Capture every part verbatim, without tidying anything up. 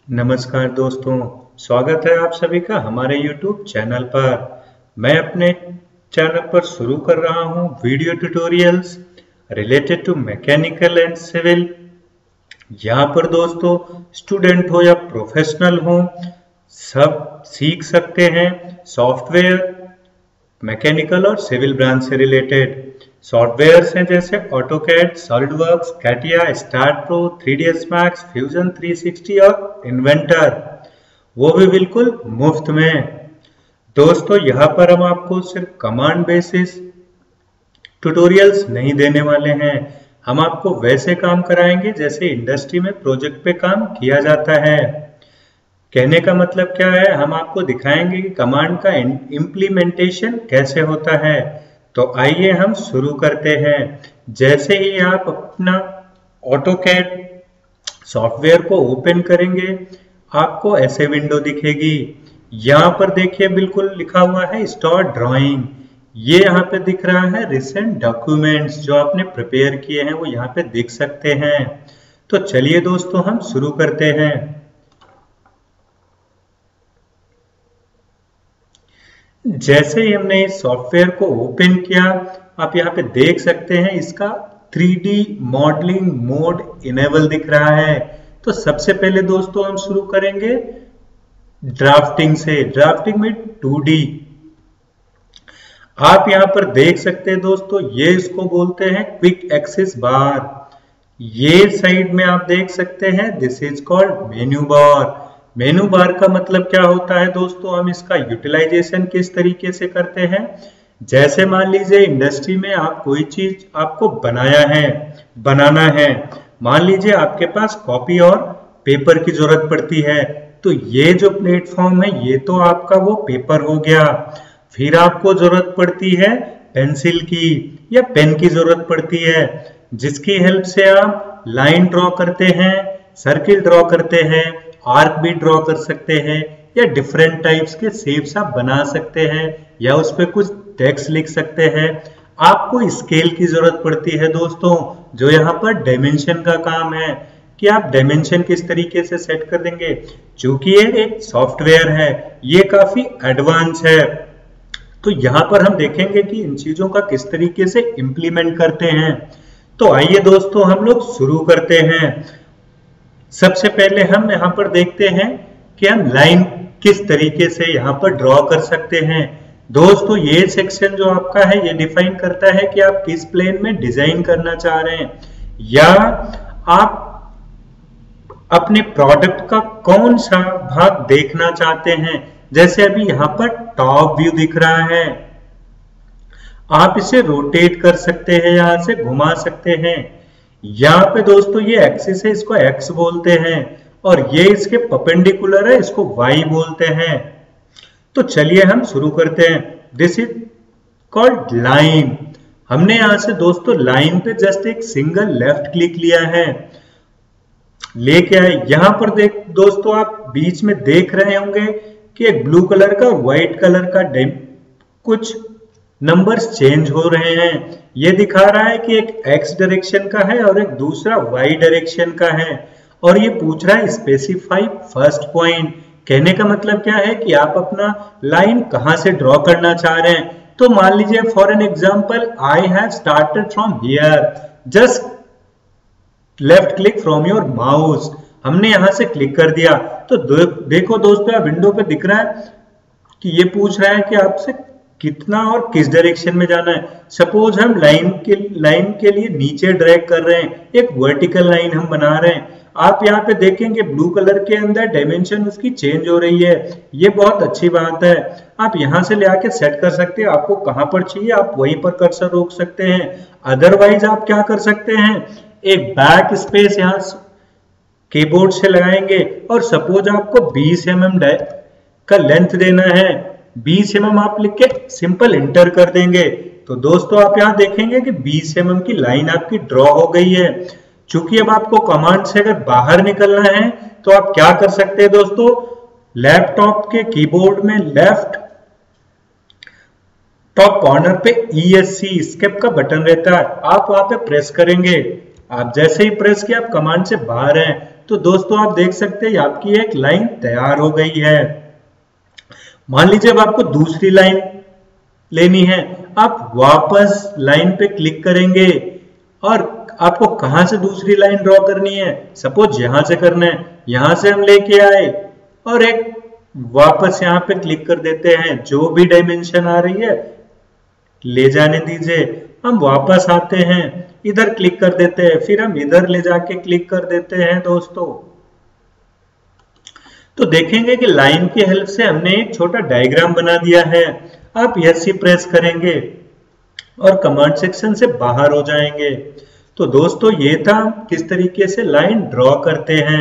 नमस्कार दोस्तों, स्वागत है आप सभी का हमारे यूट्यूब चैनल पर। मैं अपने चैनल पर शुरू कर रहा हूं video tutorials related to mechanical and civil. यहाँ पर दोस्तों स्टूडेंट हो या प्रोफेशनल हो, सब सीख सकते हैं सॉफ्टवेयर मैकेनिकल और सिविल ब्रांच से रिलेटेड। सॉफ्टवेयर्स हैं जैसे AutoCAD, SolidWorks, CATIA, start pro, three D S max, Fusion three sixty और इन्वेंटर, वो भी बिल्कुल मुफ्त में। दोस्तों यहाँ पर हम आपको सिर्फ कमांड बेसिस ट्यूटोरियल्स नहीं देने वाले हैं, हम आपको वैसे काम कराएंगे जैसे इंडस्ट्री में प्रोजेक्ट पे काम किया जाता है। कहने का मतलब क्या है, हम आपको दिखाएंगे कि कमांड का इम्प्लीमेंटेशन कैसे होता है। तो आइए हम शुरू करते हैं। जैसे ही आप अपना ऑटोकैड सॉफ्टवेयर को ओपन करेंगे, आपको ऐसे विंडो दिखेगी। यहाँ पर देखिए बिल्कुल लिखा हुआ है स्टार्ट ड्राइंग। ये यहाँ पे दिख रहा है रिसेंट डॉक्यूमेंट्स जो आपने प्रिपेयर किए हैं, वो यहाँ पे दिख सकते हैं। तो चलिए दोस्तों हम शुरू करते हैं। जैसे ही हमने इस सॉफ्टवेयर को ओपन किया, आप यहाँ पे देख सकते हैं इसका three D modelling mode enable दिख रहा है। तो सबसे पहले दोस्तों हम शुरू करेंगे ड्राफ्टिंग से। ड्राफ्टिंग में टू डी आप यहाँ पर देख सकते हैं दोस्तों, ये इसको बोलते हैं क्विक एक्सेस बार। ये साइड में आप देख सकते हैं this is called menu bar. Menu bar का मतलब क्या होता है दोस्तों, हम इसका यूटिलाइजेशन किस तरीके से करते हैं। जैसे मान लीजिए इंडस्ट्री में आप कोई चीज आपको बनाया है बनाना है, मान लीजिए आपके पास कॉपी और पेपर की जरूरत पड़ती है, तो ये जो प्लेटफॉर्म है ये तो आपका वो पेपर हो गया। फिर आपको जरूरत पड़ती है पेंसिल की या पेन की जरूरत पड़ती है, जिसकी हेल्प से आप लाइन ड्रॉ करते हैं, सर्किल ड्रॉ करते हैं, आर्क भी ड्रॉ कर सकते हैं, या डिफरेंट टाइप्स के शेप्स आप बना सकते हैं, या उस पर कुछ टेक्स्ट लिख सकते हैं। आपको स्केल की जरूरत पड़ती है दोस्तों, जो यहाँ पर डायमेंशन का काम है कि आप डायमेंशन किस तरीके से सेट कर देंगे। चूंकि ये एक सॉफ्टवेयर है, ये काफी एडवांस है, तो यहाँ पर हम देखेंगे कि इन चीजों का किस तरीके से इम्प्लीमेंट करते हैं। तो आइए दोस्तों हम लोग शुरू करते हैं। सबसे पहले हम यहाँ पर देखते हैं कि हम लाइन किस तरीके से यहाँ पर ड्रॉ कर सकते हैं। दोस्तों ये सेक्शन जो आपका है ये डिफाइन करता है कि आप किस प्लेन में डिजाइन करना चाह रहे हैं, या आप अपने प्रोडक्ट का कौन सा भाग देखना चाहते हैं। जैसे अभी यहाँ पर टॉप व्यू दिख रहा है, आप इसे रोटेट कर सकते हैं, यहां से घुमा सकते हैं। यहाँ पे दोस्तों ये एक्सिस है, इसको एक्स बोलते हैं, और ये इसके परपेंडिकुलर है, इसको वाई बोलते हैं। तो चलिए हम शुरू करते हैं। This is called line. हमने यहां से दोस्तों लाइन पे जस्ट एक सिंगल लेफ्ट क्लिक लिया है, लेके आए। यहां पर देख दोस्तों आप बीच में देख रहे होंगे कि एक ब्लू कलर का व्हाइट कलर का कुछ नंबर्स चेंज हो रहे हैं। ये दिखा रहा है कि एक एक्स डायरेक्शन का है और एक दूसरा वाई डायरेक्शन का है, और ये पूछ रहा है स्पेसिफाई फर्स्ट पॉइंट। कहने का मतलब क्या है कि आप अपना लाइन कहां से ड्रॉ करना चाह रहे हैं। तो मान लीजिए for an example I have started from here, just left click from your mouse. हमने यहां से क्लिक कर दिया, तो देखो दोस्तों विंडो पे दिख रहा है कि ये पूछ रहा है कि आपसे कितना और किस डायरेक्शन में जाना है। सपोज हम लाइन के लाइन के लिए नीचे ड्रैग कर रहे हैं, एक वर्टिकल लाइन हम बना रहे हैं। आप यहाँ पे देखेंगे ब्लू कलर के अंदर डायमेंशन उसकी चेंज हो रही है, ये बहुत अच्छी बात है। आप यहाँ से ले आके सेट कर सकते हैं, आपको कहाँ पर चाहिए आप वहीं पर कर्सर रोक सकते हैं। अदरवाइज आप क्या कर सकते हैं, एक बैक स्पेस यहाँ कीबोर्ड से लगाएंगे, और सपोज आपको बीस एम एम का लेंथ देना है, बीस एम एम आप लिख के सिंपल इंटर कर देंगे। तो दोस्तों आप यहाँ देखेंगे कि बीस एम एम की लाइन आपकी ड्रॉ हो गई है। चूंकि अब आपको कमांड से अगर बाहर निकलना है तो आप क्या कर सकते हैं दोस्तों, लैपटॉप के कीबोर्ड में लेफ्ट टॉप कॉर्नर पे ई एस सी एस्केप का बटन रहता है, आप वहां पे प्रेस करेंगे आप जैसे ही प्रेस किया आप कमांड से बाहर हैं, तो दोस्तों आप देख सकते हैं आपकी एक लाइन तैयार हो गई है। मान लीजिए अब आपको दूसरी लाइन लेनी है, आप वापस लाइन पे क्लिक करेंगे और आपको कहां से दूसरी लाइन ड्रॉ करनी है, सपोज यहां से करना है, यहां से हम लेके आए और एक वापस यहां पे क्लिक कर देते हैं, जो भी डायमेंशन आ रही है ले जाने दीजिए। हम वापस आते हैं, इधर क्लिक कर देते हैं, फिर हम इधर ले जाके क्लिक कर देते हैं दोस्तों। तो देखेंगे कि लाइन की हेल्प से हमने एक छोटा डायग्राम बना दिया है। आप यस ही प्रेस करेंगे और कमांड सेक्शन से बाहर हो जाएंगे। तो दोस्तों ये था किस तरीके से लाइन ड्रॉ करते हैं।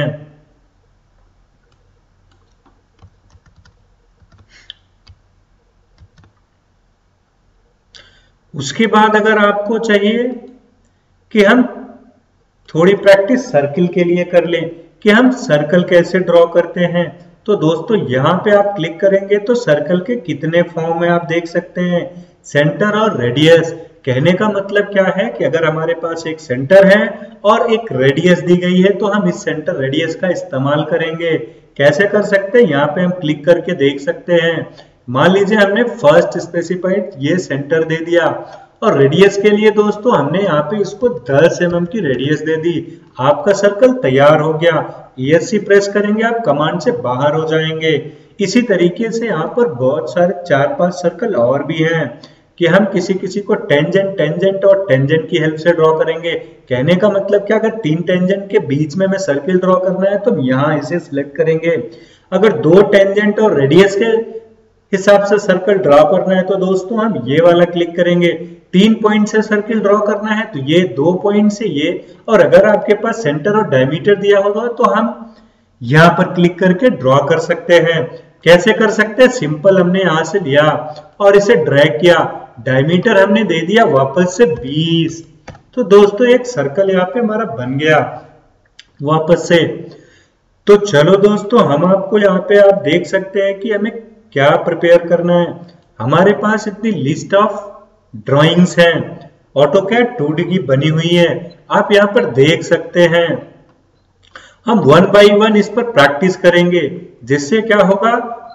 उसके बाद अगर आपको चाहिए कि हम थोड़ी प्रैक्टिस सर्किल के लिए कर लें कि हम सर्कल कैसे ड्रॉ करते हैं, तो दोस्तों यहां पे आप क्लिक करेंगे तो सर्कल के कितने फॉर्म है आप देख सकते हैं, सेंटर और रेडियस। कहने का मतलब क्या है कि अगर हमारे पास एक सेंटर है और एक रेडियस दी गई है तो हम इस सेंटर रेडियस का इस्तेमाल करेंगे। कैसे कर सकते हैं, यहाँ पे हम क्लिक करके देख सकते हैं। मान लीजिए हमने फर्स्ट स्पेसिफाइड ये सेंटर दे दिया और रेडियस के लिए दोस्तों हमने यहाँ पे इसको दस एम एम की रेडियस दे दी। आपका सर्कल तैयार हो गया। ई एस सी प्रेस करेंगे, आप कमांड से बाहर हो जाएंगे। इसी तरीके से यहाँ पर बहुत सारे चार पांच सर्कल और भी हैं कि हम किसी किसी को टेंजेंट टेंजेंट और टेंजेंट की हेल्प से ड्रॉ करेंगे। कहने का मतलब क्या, अगर तीन टेंजेंट के बीच में हमें सर्किल ड्रॉ करना है तो यहाँ इसे सिलेक्ट करेंगे। अगर दो टेंजेंट और रेडियस के हिसाब से सर्कल ड्रॉ करना है तो दोस्तों हम ये वाला क्लिक करेंगे। तीन पॉइंट से सर्किल ड्रॉ करना है तो ये दो पॉइंट से ये, और अगर आपके पास सेंटर और डायमीटर दिया होगा तो हम यहाँ पर क्लिक करके ड्रॉ कर सकते हैं। कैसे कर सकते हैं, सिंपल हमने यहाँ से लिया और इसे ड्रैग किया, डायमीटर हमने दे दिया वापस से बीस, तो दोस्तों एक सर्कल यहाँ पे हमारा बन गया वापस से। तो चलो दोस्तों हम आपको यहाँ पे आप देख सकते हैं कि हमें क्या प्रिपेयर करना है। हमारे पास इतनी लिस्ट ऑफ ड्राइंग्स हैं, ऑटोकैड टू डी की बनी हुई है, आप यहाँ पर देख सकते हैं। हम वन बाय वन इस पर प्रैक्टिस करेंगे, जिससे क्या होगा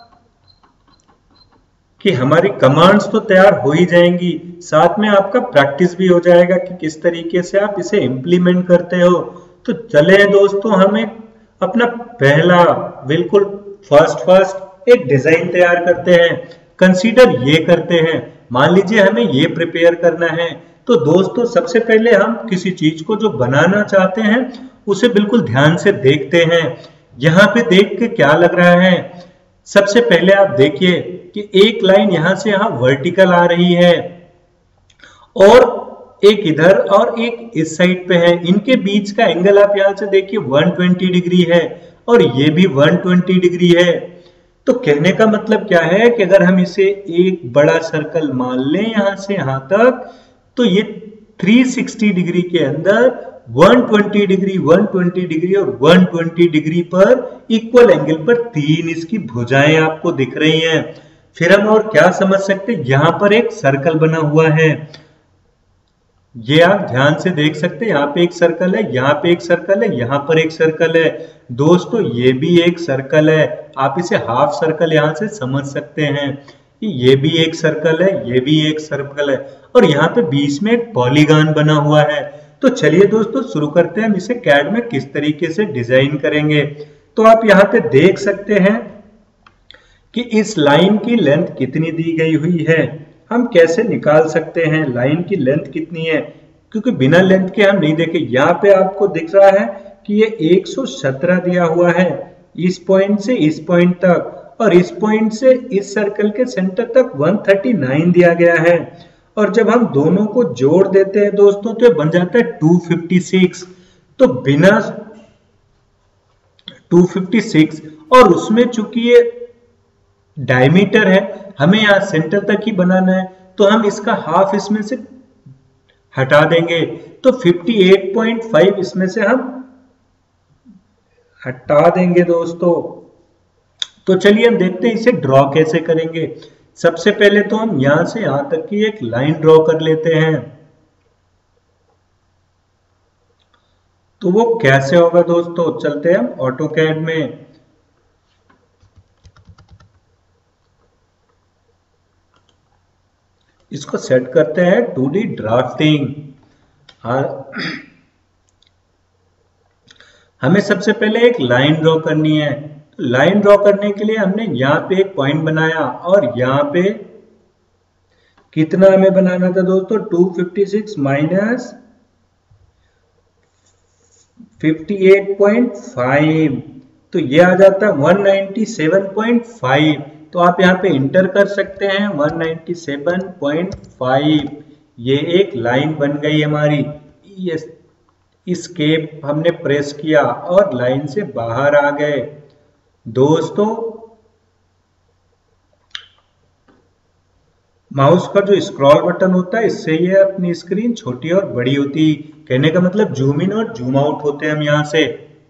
कि हमारी कमांड्स तो तैयार हो ही जाएंगी, साथ में आपका प्रैक्टिस भी हो जाएगा कि किस तरीके से आप इसे इंप्लीमेंट करते हो। तो चले दोस्तों हम एक अपना पहला बिल्कुल फर्स्ट फर्स्ट एक डिजाइन तैयार करते हैं। कंसीडर ये करते हैं, मान लीजिए हमें ये प्रिपेयर करना है, तो दोस्तों सबसे पहले हम किसी चीज को जो बनाना चाहते हैं उसे बिल्कुल ध्यान से देखते हैं। यहाँ पे देख के क्या लग रहा है, सबसे पहले आप देखिए कि एक लाइन यहां से यहां वर्टिकल आ रही है और एक इधर और एक इस साइड पे है। इनके बीच का एंगल आप यहां से देखिए एक सौ बीस डिग्री है और ये भी एक सौ बीस डिग्री है। तो कहने का मतलब क्या है कि अगर हम इसे एक बड़ा सर्कल मान लें यहां से यहां तक, तो ये तीन सौ साठ डिग्री के अंदर एक सौ बीस डिग्री, एक सौ बीस डिग्री और एक सौ बीस डिग्री पर इक्वल एंगल पर तीन इसकी भुजाएं आपको दिख रही हैं। फिर हम और क्या समझ सकते हैं, यहां पर एक सर्कल बना हुआ है, ये आप ध्यान से देख सकते हैं। यहाँ पे एक सर्कल है, यहाँ पे एक सर्कल है, यहाँ पर एक सर्कल है। दोस्तों ये भी एक सर्कल है, आप इसे हाफ सर्कल यहाँ से समझ सकते हैं कि ये भी एक सर्कल है, ये भी एक सर्कल है और यहाँ पे बीच में एक पॉलीगॉन बना हुआ है। तो चलिए दोस्तों शुरू करते हैं, हम इसे कैड में किस तरीके से डिजाइन करेंगे। तो आप यहाँ पे देख सकते हैं कि इस लाइन की लेंथ कितनी दी गई हुई है। हम कैसे निकाल सकते हैं लाइन की लेंथ कितनी है, क्योंकि बिना लेंथ के हम नहीं देखे। यहाँ पे आपको दिख रहा है कि ये एक सौ सत्रह दिया हुआ है इस पॉइंट से इस पॉइंट तक, और इस पॉइंट से इस सर्कल के सेंटर तक एक सौ उनतालीस दिया गया है। और जब हम दोनों को जोड़ देते हैं दोस्तों तो ये बन जाता है दो सौ छप्पन। तो बिना दो सौ छप्पन और उसमें चूंकि ये डायमीटर है, हमें यहाँ सेंटर तक ही बनाना है, तो हम इसका हाफ इसमें से हटा देंगे, तो अट्ठावन पॉइंट पाँच इसमें से हम हटा देंगे दोस्तों। तो चलिए हम देखते हैं इसे ड्रॉ कैसे करेंगे। सबसे पहले तो हम यहां से यहां तक की एक लाइन ड्रॉ कर लेते हैं। तो वो कैसे होगा दोस्तों, चलते हैं हम ऑटोकैड में। इसको सेट करते हैं टू डी ड्राफ्टिंग। हमें सबसे पहले एक लाइन ड्रॉ करनी है। तो लाइन ड्रॉ करने के लिए हमने यहाँ पे एक पॉइंट बनाया और यहाँ पे कितना हमें बनाना था दोस्तों, two fifty six minus fifty eight point five, तो ये आ जाता है one ninety seven point five. तो आप यहाँ पे इंटर कर सकते हैं one ninety seven point five. ये एक लाइन बन गई हमारी। ये एस्केप हमने प्रेस किया और लाइन से बाहर आ गए। दोस्तों माउस का जो स्क्रॉल बटन होता है, इससे ये अपनी स्क्रीन छोटी और बड़ी होती, कहने का मतलब जूम इन और जूम आउट होते हैं हम यहां से।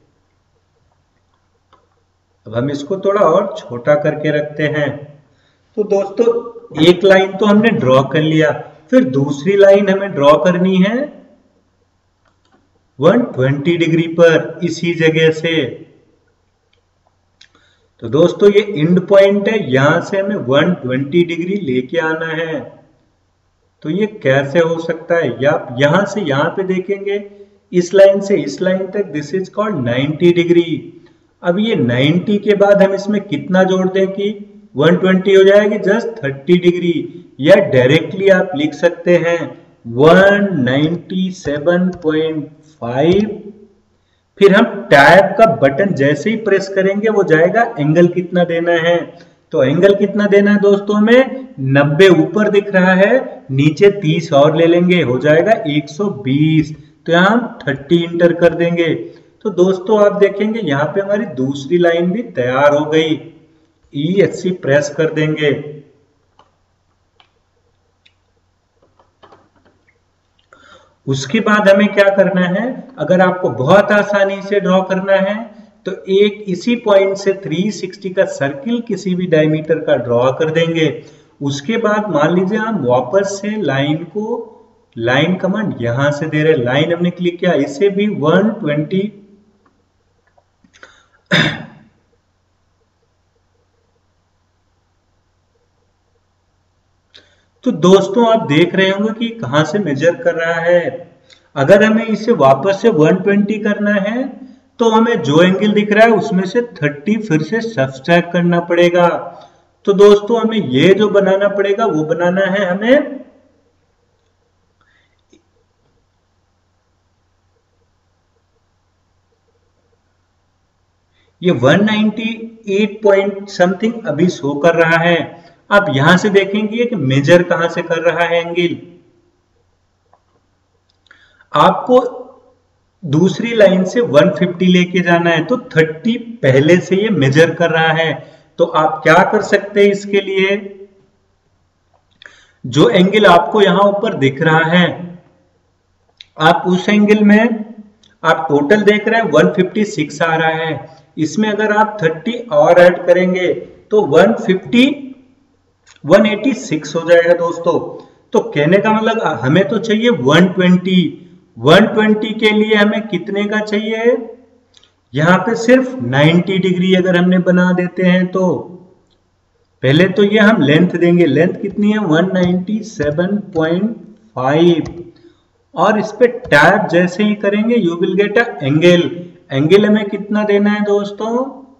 अब हम इसको थोड़ा और छोटा करके रखते हैं। तो दोस्तों एक लाइन तो हमने ड्रॉ कर लिया, फिर दूसरी लाइन हमें ड्रॉ करनी है वन ट्वेंटी डिग्री पर, इसी जगह से। तो दोस्तों ये एंड पॉइंट है, यहां से हमें वन ट्वेंटी डिग्री लेके आना है। तो ये कैसे हो सकता है, या यहां से यहां पे देखेंगे, इस लाइन से इस लाइन तक, this is called ninety degree. अब ये नाइंटी के बाद हम इसमें कितना जोड़ दें कि वन ट्वेंटी हो जाएगी, जस्ट थर्टी डिग्री। या डायरेक्टली आप लिख सकते हैं one ninety seven point five. फिर हम टैब का बटन जैसे ही प्रेस करेंगे वो जाएगा एंगल कितना देना है। तो एंगल कितना देना है दोस्तों, हमें नब्बे ऊपर दिख रहा है, नीचे तीस और ले लेंगे, हो जाएगा एक सौ बीस। तो यहाँ हम तीस इंटर कर देंगे। तो दोस्तों आप देखेंगे यहाँ पे हमारी दूसरी लाइन भी तैयार हो गई। ई एस सी प्रेस कर देंगे। उसके बाद हमें क्या करना है, अगर आपको बहुत आसानी से ड्रॉ करना है तो एक इसी पॉइंट से थ्री सिक्सटी का सर्किल किसी भी डायमीटर का ड्रॉ कर देंगे। उसके बाद मान लीजिए हम वापस से लाइन को, लाइन कमांड यहां से दे रहे, लाइन हमने क्लिक किया, इसे भी वन ट्वेंटी तो दोस्तों आप देख रहे होंगे कि कहां से मेजर कर रहा है। अगर हमें इसे वापस से वन ट्वेंटी करना है तो हमें जो एंगल दिख रहा है उसमें से तीस फिर से सब्सट्रैक्ट करना पड़ेगा। तो दोस्तों हमें ये जो बनाना पड़ेगा वो बनाना है हमें ये one ninety eight point something अभी शो कर रहा है। आप यहां से देखेंगे कि मेजर कहां से कर रहा है एंगल। आपको दूसरी लाइन से वन फिफ्टी लेके जाना है, तो थर्टी पहले से ये मेजर कर रहा है। तो आप क्या कर सकते हैं, इसके लिए जो एंगल आपको यहां ऊपर दिख रहा है, आप उस एंगल में आप टोटल देख रहे हैं वन फिफ्टी सिक्स आ रहा है, इसमें अगर आप थर्टी और ऐड करेंगे तो one fifty one eighty six हो जाएगा दोस्तों। तो कहने का मतलब हमें तो चाहिए वन ट्वेंटी। वन ट्वेंटी के लिए हमें कितने का चाहिए, यहां पे सिर्फ नाइंटी डिग्री अगर हमने बना देते हैं तो पहले तो ये हम लेंथ देंगे, लेंथ कितनी है one ninety seven point five, और इस पे टैब जैसे ही करेंगे you will get a angle. Angle हमें कितना देना है दोस्तों,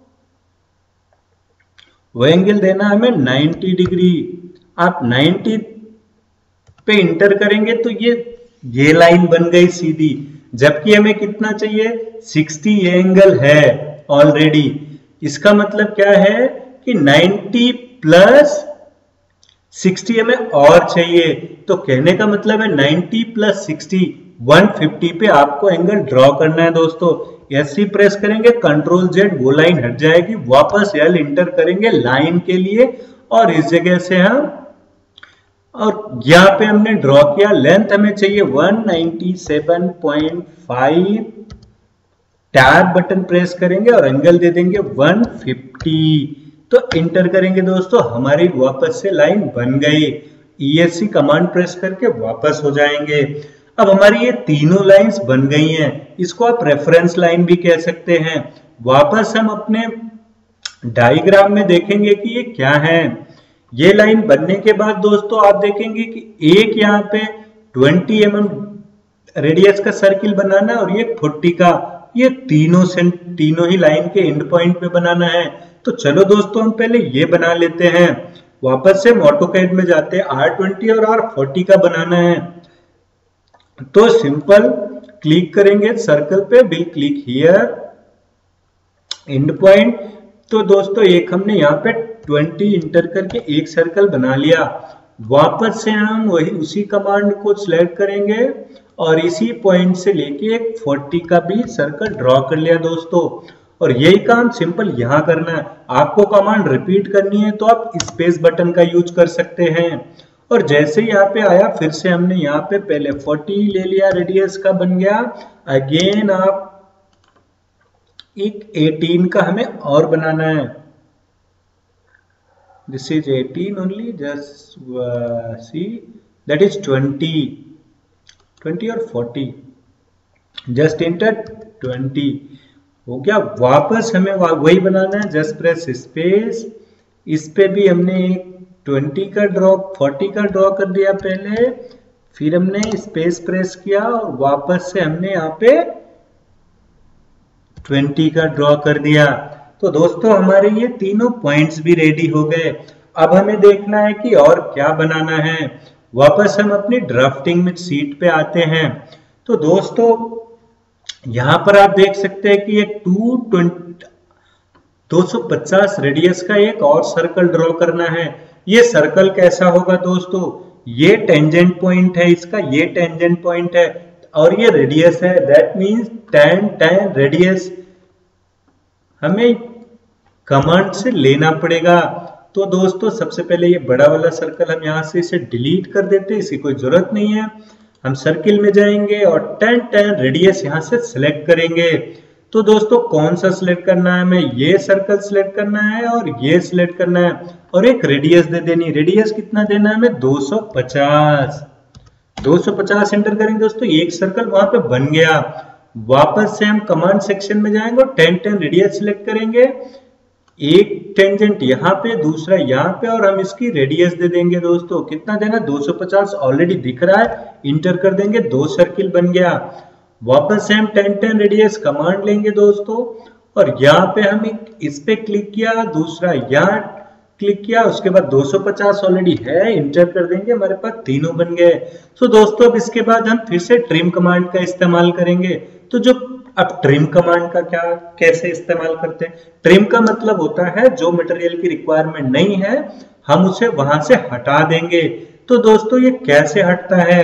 वो एंगल देना हमें नाइंटी डिग्री। आप नाइंटी पे इंटर करेंगे तो ये ये लाइन बन गई सीधी, जबकि हमें कितना चाहिए सिक्सटी, ये एंगल है ऑलरेडी। इसका मतलब क्या है कि नाइंटी प्लस सिक्सटी हमें और चाहिए। तो कहने का मतलब है ninety plus sixty, one fifty पे आपको एंगल ड्रॉ करना है दोस्तों। एस सी प्रेस करेंगे, कंट्रोल जेड, वो लाइन हट जाएगी, वापस एल इंटर करेंगे लाइन के लिए, और इस जगह से हम, और यहाँ पे हमने ड्रॉ किया, लेंथ हमें चाहिए one ninety seven point five, tab button press करेंगे और एंगल दे देंगे वन फिफ्टी। तो इंटर करेंगे दोस्तों, हमारी वापस से लाइन बन गई। E S C command press करके वापस हो जाएंगे। अब हमारी ये तीनों लाइंस बन गई हैं, इसको आप रेफरेंस लाइन भी कह सकते हैं। वापस हम अपने डायग्राम में देखेंगे कि ये क्या है। ये लाइन बनने के बाद दोस्तों आप देखेंगे कि एक यहाँ पे ट्वेंटी एम एम रेडियस का सर्किल बनाना है और ये फोर्टी का, ये तीनों से तीनों ही लाइन के एंड पॉइंट पे बनाना है। तो चलो दोस्तों हम पहले ये बना लेते हैं। वापस से ऑटोकैड में जाते हैं, आर ट्वेंटी और आर फोर्टी का बनाना है। तो सिंपल क्लिक करेंगे सर्कल पे, will click here end point. तो दोस्तों एक हमने यहाँ पे ट्वेंटी इंटर करके एक सर्कल बना लिया। वापस से हम वही उसी कमांड को सिलेक्ट करेंगे और इसी पॉइंट से लेके एक फोर्टी का भी सर्कल ड्रॉ कर लिया दोस्तों। और यही काम सिंपल यहाँ करना है। आपको कमांड रिपीट करनी है तो आप स्पेस बटन का यूज कर सकते हैं। और जैसे यहाँ पे आया फिर से हमने यहाँ पे पहले फोर्टी ले लिया, रेडियस का बन गया। अगेन आप एक एटीन का हमें और बनाना है। This is eighteen only, just see that is twenty, twenty और फोर्टी, जस्ट इंटर ट्वेंटी हो गया। वापस हमें वही बनाना है, जस्ट प्रेस स्पेस। इस पे भी हमने एक ट्वेंटी का ड्रॉ फोर्टी का ड्रॉ कर दिया पहले, फिर हमने स्पेस प्रेस किया और वापस से हमने यहाँ पे ट्वेंटी का ड्रॉ कर दिया। तो दोस्तों हमारे ये तीनों पॉइंट्स भी रेडी हो गए। अब हमें देखना है कि और क्या बनाना है। वापस हम अपनी ड्राफ्टिंग में सीट पे आते हैं। तो दोस्तों यहां पर आप देख सकते हैं कि एक टू ट्वेंटी दो सौ पचास रेडियस का एक और सर्कल ड्रॉ करना है। ये सर्कल कैसा होगा दोस्तों, ये टेंजेंट पॉइंट है इसका, ये टेंजेंट पॉइंट है और ये रेडियस है, that means ten ten radius हमें कमांड से लेना पड़ेगा। तो दोस्तों सबसे पहले ये बड़ा वाला सर्कल हम यहाँ से इसे डिलीट कर देते हैं, इसकी कोई जरूरत नहीं है। हम सर्किल में जाएंगे और टेन टेन रेडियस यहाँ से सिलेक्ट करेंगे। तो दोस्तों कौन सा सिलेक्ट करना है, हमें ये सर्कल सिलेक्ट करना है और ये सिलेक्ट करना है और एक रेडियस दे देनी। रेडियस कितना देना है हमें, दो सौ पचास। दो सौ पचास एंटर करेंगे दोस्तों, एक सर्कल वहां पे बन गया। वापस से हम कमांड सेक्शन में जाएंगे और टेन टेन रेडियस सिलेक्ट करेंगे, एक टेंजेंट यहाँ पे दूसरा यहाँ पे और हम इसकी रेडियस दे देंगे दोस्तों। कितना देना, दो सौ पचास ऑलरेडी दिख रहा है, इंटर कर देंगे, दो सर्किल बन गया। वापस से हम टेन टेन रेडियस कमांड लेंगे दोस्तों और यहाँ पे हम एक इस पे क्लिक किया, दूसरा यहाँ क्लिक किया, उसके बाद दो सौ पचास ऑलरेडी है, इंटर कर देंगे, हमारे पास तीनों बन गए। तो दोस्तों अब इसके बाद हम फिर से ट्रिम कमांड का इस्तेमाल करेंगे। तो जो अब ट्रिम कमांड का क्या कैसे इस्तेमाल करते हैं, ट्रिम का मतलब होता है जो मटेरियल की रिक्वायरमेंट नहीं है हम उसे वहां से हटा देंगे। तो दोस्तों ये कैसे हटता है,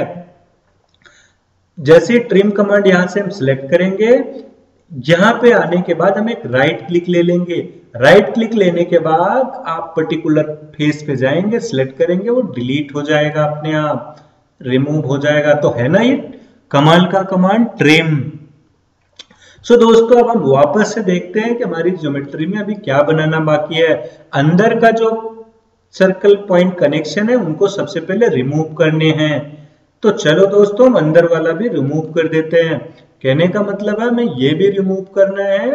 जैसे ट्रिम कमांड यहां से हम सिलेक्ट करेंगे, यहां पे आने के बाद हम एक राइट क्लिक ले लेंगे। राइट क्लिक लेने के बाद आप पर्टिकुलर फेस पे जाएंगे, सिलेक्ट करेंगे, वो डिलीट हो जाएगा अपने आप, रिमूव हो जाएगा। तो है ना ये कमाल का कमांड ट्रिम। सो so, दोस्तों अब हम वापस से देखते हैं कि हमारी ज्योमेट्री में अभी क्या बनाना बाकी है। अंदर का जो सर्कल पॉइंट कनेक्शन है उनको सबसे पहले रिमूव करने हैं। तो चलो दोस्तों हम अंदर वाला भी रिमूव कर देते हैं। कहने का मतलब है हमें ये भी रिमूव करना है,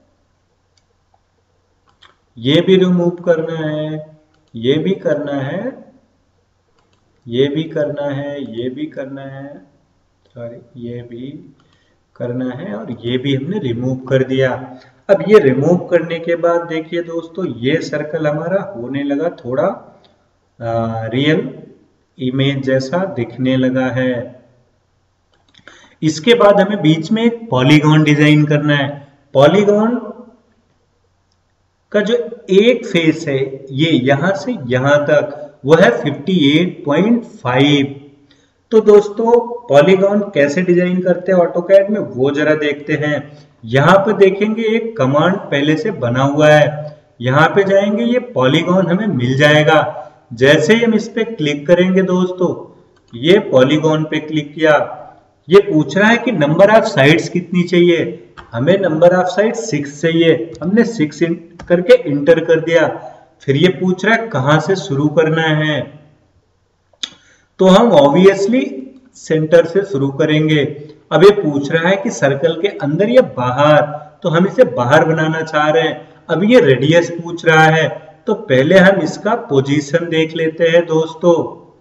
ये भी रिमूव करना है, ये भी करना है, ये भी करना है, ये भी करना है, सॉरी ये भी करना है और ये भी हमने रिमूव कर दिया। अब ये रिमूव करने के बाद देखिए दोस्तों ये सर्कल हमारा होने लगा थोड़ा आ, रियल इमेज जैसा दिखने लगा है। इसके बाद हमें बीच में एक पॉलीगॉन डिजाइन करना है। पॉलीगॉन का जो एक फेस है ये यहां से यहां तक वो है अट्ठावन पॉइंट पाँच। तो दोस्तों पॉलीगॉन कैसे डिजाइन करते हैं ऑटोकैड में वो जरा देखते हैं। यहां पे देखेंगे एक कमांड पहले से बना हुआ है, यहां पे जाएंगे ये पॉलीगॉन हमें मिल जाएगा। जैसे ही हम इस पे क्लिक करेंगे दोस्तों, ये पॉलीगॉन पे क्लिक किया, ये पूछ रहा है कि नंबर ऑफ साइड्स कितनी चाहिए, हमें नंबर ऑफ साइड सिक्स चाहिए, हमने सिक्स करके इंटर कर दिया। फिर ये पूछ रहा है कहां से शुरू करना है, तो हम ऑब्वियसली सेंटर से शुरू करेंगे। अब ये पूछ रहा है कि सर्कल के अंदर या बाहर, तो हम इसे बाहर बनाना चाह रहे हैं। अब ये रेडियस पूछ रहा है, तो पहले हम इसका पोजीशन देख लेते हैं दोस्तों।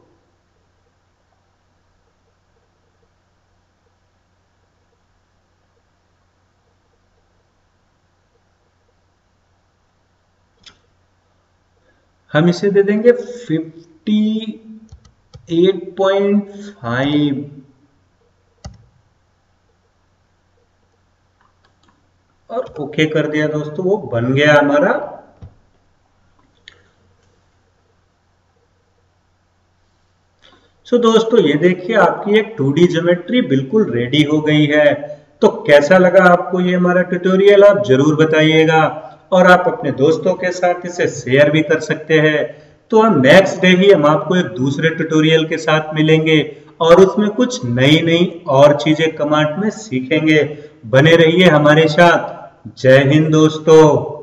हम इसे दे देंगे फिफ्टी एट पॉइंट फाइव। और ओके कर दिया दोस्तों, वो बन गया हमारा। सो so, दोस्तों ये देखिए आपकी एक टू डी ज्योमेट्री बिल्कुल रेडी हो गई है। तो कैसा लगा आपको ये हमारा ट्यूटोरियल, आप जरूर बताइएगा। और आप अपने दोस्तों के साथ इसे शेयर भी कर सकते हैं। तो हम नेक्स्ट डे ही हम आपको एक दूसरे ट्यूटोरियल के साथ मिलेंगे और उसमें कुछ नई नई और चीजें कमांड में सीखेंगे। बने रहिए हमारे साथ। जय हिंद दोस्तों।